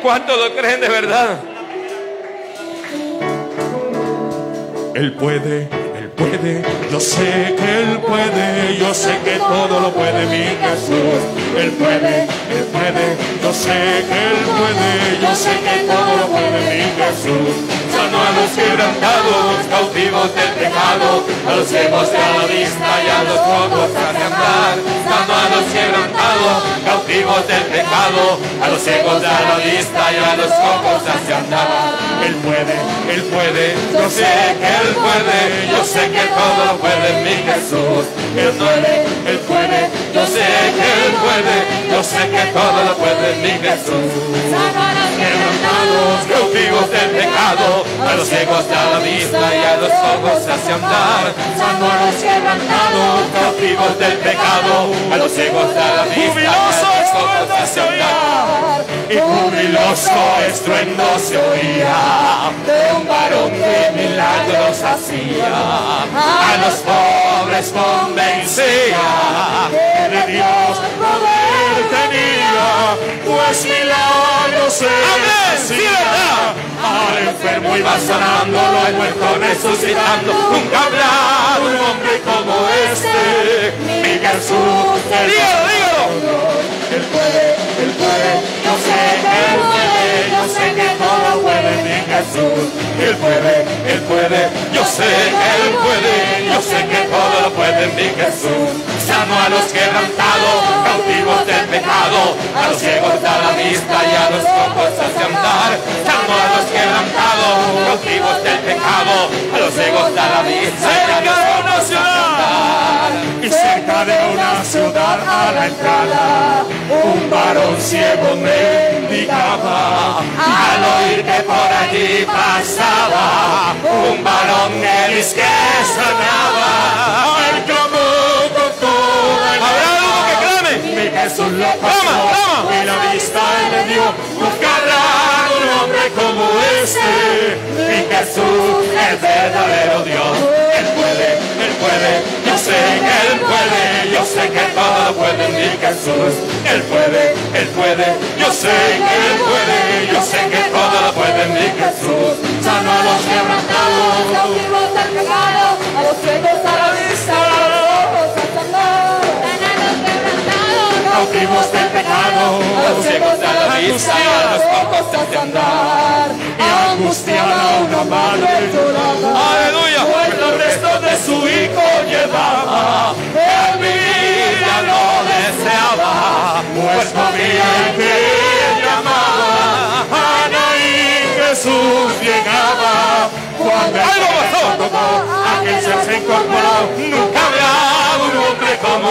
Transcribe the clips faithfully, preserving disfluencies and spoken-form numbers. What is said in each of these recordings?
¿Cuántos lo creen de verdad? Él puede, Él puede, yo sé que Él puede, yo sé que todo lo puede mi Jesús. Él puede, Él puede, yo sé que Él puede, yo sé que todo lo puede mi Jesús. Sanó a los quebrantados, cautivos del pecado, a los ciegos de la vista y a los cojos hace andar. Sanó a los quebrantados, cautivos del pecado, a los ciegos de la vista y a los cojos hace andar. Él puede, Él puede, yo sé que Él puede, yo sé que todo lo puede en mi Jesús. Él puede, Él puede, yo sé que Él puede, yo sé que todo lo puede en mi Jesús. Quebrantados, cautivos del pecado, a los ciegos da la vista y a los ojos hace andar. Sanó a los quebrantados, cautivos del pecado, a los ciegos da la vista y a los ojos hace andar. y jubiloso estruendo se oía De un varón que milagros hacía, a los pobres convencía, de Dios poder tenía, pues milagros se hacía. al enfermo iba sanando, al muerto resucitando. Nunca habrá un hombre como este, mi Jesús. Dígalo, dígalo. Él puede, Él puede, yo sé que Él puede, yo sé que todo puede mi Jesús. Él puede, Él puede, yo sé que Él puede, yo sé que todo lo puede mi Jesús. Sanó a los quebrantados, cautivos del pecado, a los ciegos da la vista y a los cojos hace andar. Sanó a los quebrantados, cautivos del pecado, a los ciegos da la vista y a los cojos hace andar. Y cerca de una ciudad a la entrada, un varón ciego mendigaba. Al oír que por allí pasaba un varón que dice que sanaba, Él clamó con toda el ¿habrá algo que clame? mi Jesús lo Toma, pasó toma. y la vista él le dio. Nunca habrá un hombre como este, mi Jesús es verdadero Dios. Él puede, Él puede, yo sé que Él puede, yo sé que todo lo puede mi Jesús. Él puede, Él puede, yo sé que Él puede, yo sé que todo lo puede mi Jesús. Sanó a los quebrantados, cautivos del pecado, a los ciegos a la vista, a los ojos a andar. Sana a los quebrantados, cautivos del pecado, a los ciegos a la vista y a los cojos hace andar. y angustiada una madre lloraba. Aleluya, pues los restos de su hijo llevaba, él vivía lo deseaba, pues comía el que él llamaba. Anaí Jesús llegaba. Cuando el Algo pasó. tocó, aquel ser se incorporó. Nunca habrá un hombre como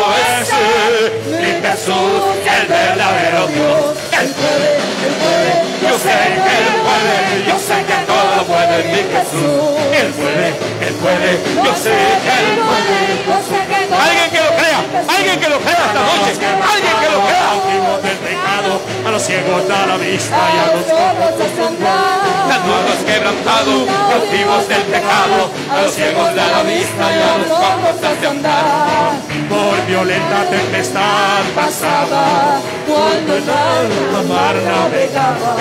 ese, mi Jesús, el verdadero Dios. Él puede, Él puede, yo sé que Él puede, yo sé que todo lo puede mi Jesús. Él puede, Él puede, yo sé que Él puede. yo sé que todo Alguien que lo crea, alguien que lo crea esta noche, alguien que lo crea. Cautivos del pecado, a los ciegos da la vista y a los ojos a andar. Sanó a los quebrantados, cautivos del pecado, a los ciegos da la vista y a los cojos hace andar. por violenta tempestad pasaba. Cuando el alma mar navegaba,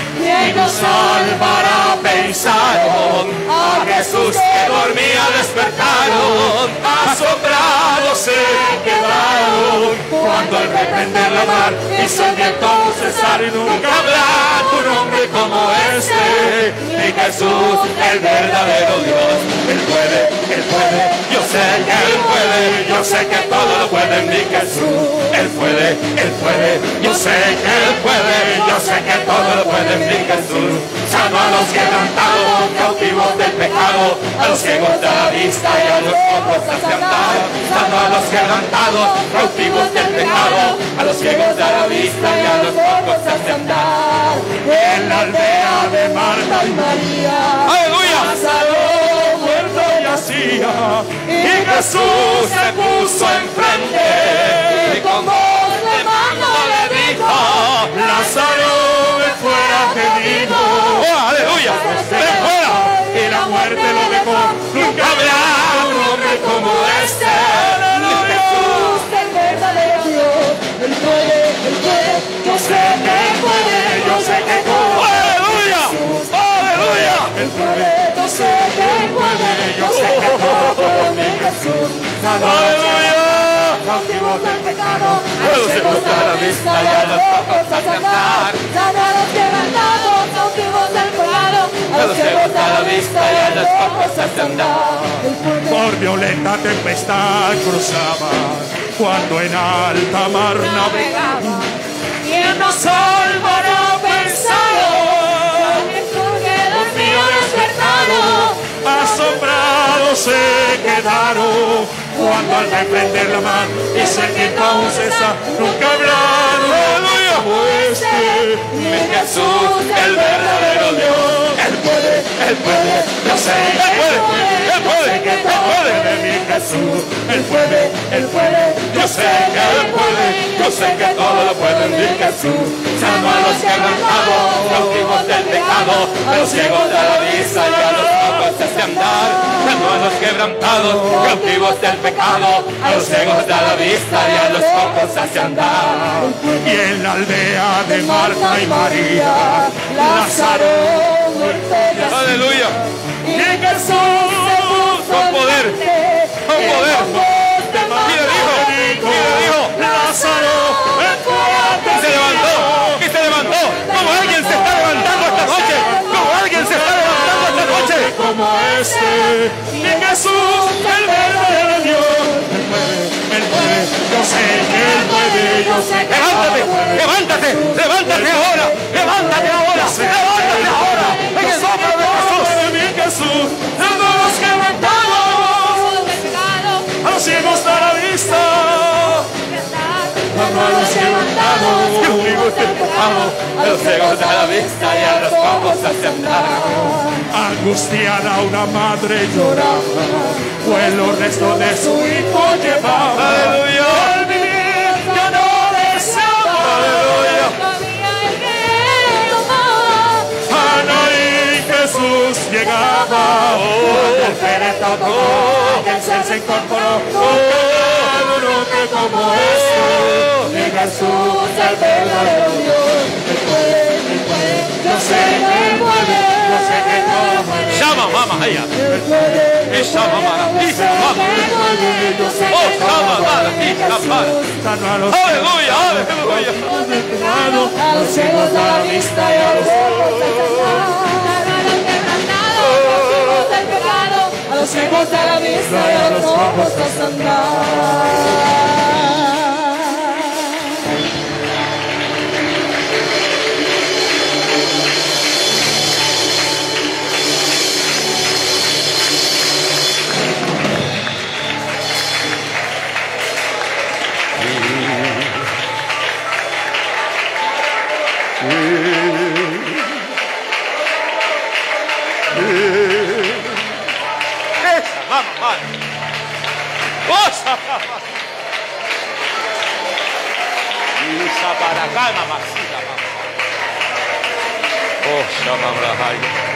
Y nos salvará, pensaron, a Jesús que dormía despertaron, asombrados se quedaron, cuando al reprender la mar hizo el viento cesar. Y nunca habrá un hombre como este, mi Jesús, el verdadero Dios. Él puede, Él puede, yo sé que Él puede, yo sé que todo lo puede en mi Jesús. Él puede, Él puede, yo sé que Él puede, yo sé que todo lo puede en mi Jesús. Sanó a los quebrantados, cautivos del pecado, a los ciegos de la vista y a los cojos hace andar. Sanó a los quebrantados, cautivos del pecado, a los ciegos de la vista y a los cojos hace andar. en la aldea de Marta y María, ¡Aleluya! Lázaro muerto yacía, Y Jesús se puso enfrente y con voz de mando le dijo: Lázaro ven fuera te digo. ¡Oh, aleluya! ¡Ven fuera! Y la muerte lo dejó. Nunca habrá un hombre como este, mi Jesús. el verdadero Dios. Él puede, Él puede, yo sé que Él puede, yo sé que todo Aleluya. Cautivos del pecado, a Los los ciegos a la vista y a los cojos a andar. Sana a los quebrantados, cautivos del pecado, a los ciegos a la vista y a los cojos a andar. Por violenta tempestad cruzaba, cuando en alta mar navegaba. ¿Quién nos salvará pensado? Jesús que dormía despertado. Asombrados se quedaron, cuando al reprender la mar dice que aún cesa, nunca hablaron. Aleluya, este, Mi Jesús, el verdadero Dios. Él puede, Él puede, yo sé, Él puede, Él puede, Él puede de mi Jesús. Él puede, Él puede, yo sé que Él puede, yo sé que todo lo puede en mi Jesús. Sanó a los quebrantados, cautivos del pecado, a los ciegos de la vista y a los cojos hace andar. Sanó a los quebrantados, cautivos del pecado, a los ciegos de la vista y a los cojos hace andar. Y en la aldea de Marta y María, Lázaro muerto yacía. Aleluya. Y Jesús Con poder, con poder. Mira, dijo, mira, dijo, Lázaro, y se levantó, y se levantó. Como alguien se está levantando esta noche, como alguien se está levantando esta noche. como este, mi Jesús, el verdadero Dios. Él puede, Él puede, yo sé que Él puede, yo sé que Levántate, Él puede. levántate, levántate ahora, levántate ahora, levántate ahora, en el nombre de Jesús. De mi Jesús, dando a los quebrantados, a los ciegos da la vista. Dando a los quebrantados, Cautivos del pecado, a los ciegos de la vista y a los cojos hace andar. Angustiada una madre lloraba, pues los restos de su hijo llevaba. Aleluya. Al vivir ya no deseaba. Aleluya. Ana y Jesús llegaba. Cuando el féretro tocó, el ser se incorporó. Cada uno que como este, mi Jesús, el verdadero Dios. Él puede, Él puede, yo sé que Él puede, yo sé que todo puede. Llama, mamá, allá. Él puede, Y llama, mamá, y llama. Oh, llama, mamá, y llama. sano a los Aleluya, aleluya. A los ciegos a la vista y a los ojos a del pecado, a los ciegos a la vista y a los ojos a andar. Vamos, vamos. ¡Cosa! Y para acá, mamacita, mamá. Oh, llama,